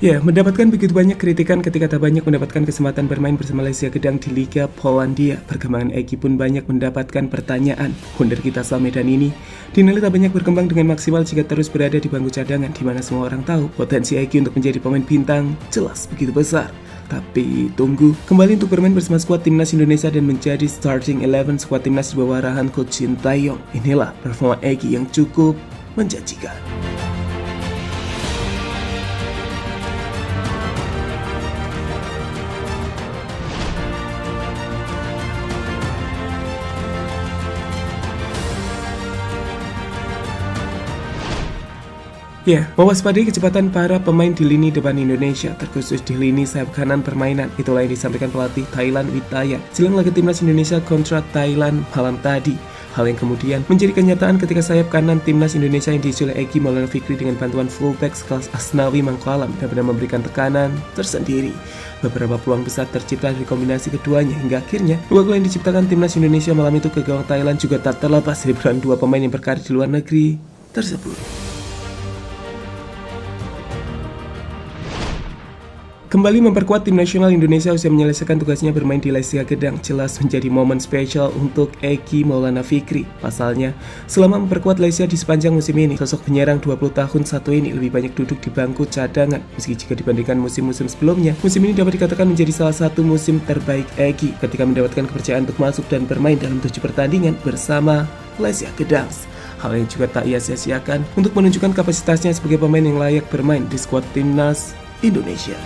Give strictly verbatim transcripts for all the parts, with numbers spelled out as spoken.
Ya, mendapatkan begitu banyak kritikan ketika tak banyak mendapatkan kesempatan bermain bersama Lesia Gedang di Liga Polandia. Perkembangan Egy pun banyak mendapatkan pertanyaan. Wonder kita asal Medan ini dinilai tak banyak berkembang dengan maksimal jika terus berada di bangku cadangan, di mana semua orang tahu potensi Egy untuk menjadi pemain bintang jelas begitu besar. Tapi tunggu, kembali untuk bermain bersama skuad timnas Indonesia dan menjadi starting eleven skuad timnas di bawah arahan Coach Sintayong. Inilah performa Egy yang cukup menjanjikan. Ya, mewaspadai kecepatan para pemain di lini depan Indonesia, terkhusus di lini sayap kanan permainan. Itulah yang disampaikan pelatih Thailand Witayan jelang laga timnas Indonesia kontra Thailand malam tadi. Hal yang kemudian menjadi kenyataan ketika sayap kanan timnas Indonesia yang diisi oleh Egy Maulana Fikri dengan bantuan fullback sekelas Asnawi Mangkualam benar-benar memberikan tekanan tersendiri. Beberapa peluang besar tercipta dari kombinasi keduanya hingga akhirnya dua gol yang diciptakan timnas Indonesia malam itu ke gawang Thailand juga tak terlepas dari peran dua pemain yang berkarir di luar negeri tersebut. Kembali memperkuat tim nasional Indonesia usai menyelesaikan tugasnya bermain di Lesia Gedang jelas menjadi momen spesial untuk Egy Maulana Fikri. Pasalnya, selama memperkuat Lesia di sepanjang musim ini, sosok penyerang dua puluh tahun satu ini lebih banyak duduk di bangku cadangan. Meski jika dibandingkan musim-musim sebelumnya, musim ini dapat dikatakan menjadi salah satu musim terbaik Egy ketika mendapatkan kepercayaan untuk masuk dan bermain dalam tujuh pertandingan bersama Lesia Gedang. Hal yang juga tak ia sia-siakan untuk menunjukkan kapasitasnya sebagai pemain yang layak bermain di skuad timnas Indonesia.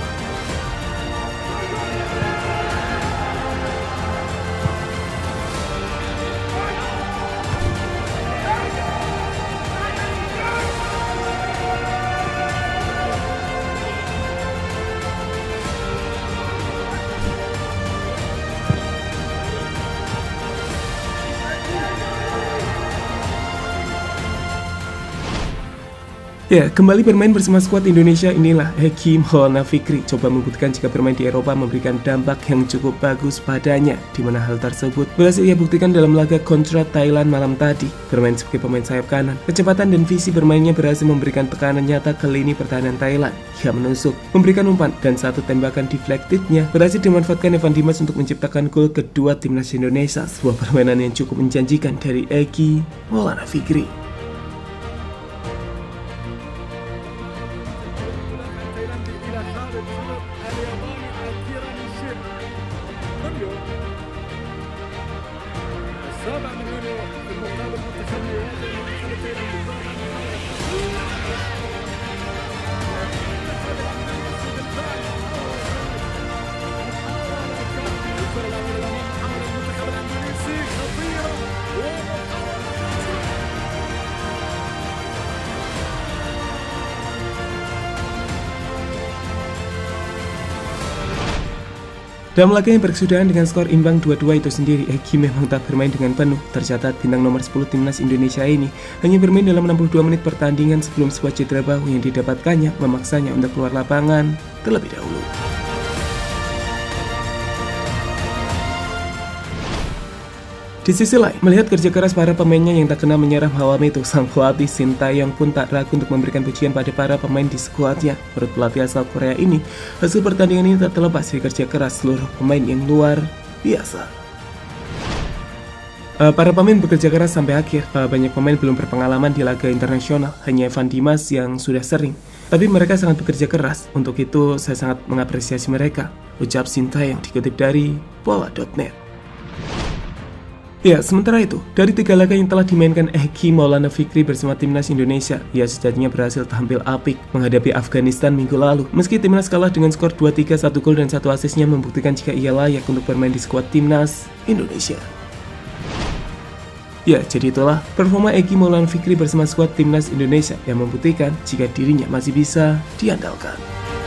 Ya, kembali bermain bersama skuad Indonesia inilah Egy Maulana Fikri coba membuktikan jika bermain di Eropa memberikan dampak yang cukup bagus padanya, di mana hal tersebut berhasil ia buktikan dalam laga kontra Thailand malam tadi. Bermain sebagai pemain sayap kanan, kecepatan dan visi bermainnya berhasil memberikan tekanan nyata ke lini pertahanan Thailand. Ia menusuk, memberikan umpan, dan satu tembakan deflectednya berhasil dimanfaatkan Evan Dimas untuk menciptakan gol kedua timnas Indonesia. Sebuah permainan yang cukup menjanjikan dari Egy Maulana Fikri. Dalam laga yang berkesudahan dengan skor imbang dua dua itu sendiri, Egy memang tak bermain dengan penuh. Tercatat bintang nomor sepuluh timnas Indonesia ini hanya bermain dalam enam puluh dua menit pertandingan sebelum sebuah cedera bahu yang didapatkannya memaksanya untuk keluar lapangan terlebih dahulu. Di sisi lain, melihat kerja keras para pemainnya yang tak kenal menyerah malam itu, sang pelatih Sintayong pun tak ragu untuk memberikan pujian pada para pemain di skuadnya. Menurut pelatih asal Korea ini, hasil pertandingan ini tak terlepas dari kerja keras seluruh pemain yang luar biasa. Uh, para pemain bekerja keras sampai akhir. Uh, banyak pemain belum berpengalaman di laga internasional, hanya Evan Dimas yang sudah sering. Tapi mereka sangat bekerja keras, untuk itu saya sangat mengapresiasi mereka, ucap Sintayong dikutip dari bola dot net. Ya, sementara itu, dari tiga laga yang telah dimainkan Egy Maulana Fikri bersama timnas Indonesia, ia sejatinya berhasil tampil apik menghadapi Afghanistan minggu lalu. Meski timnas kalah dengan skor dua tiga, satu gol dan satu asisnya membuktikan jika ia layak untuk bermain di skuad timnas Indonesia. Ya, jadi itulah performa Egy Maulana Fikri bersama skuad timnas Indonesia yang membuktikan jika dirinya masih bisa diandalkan.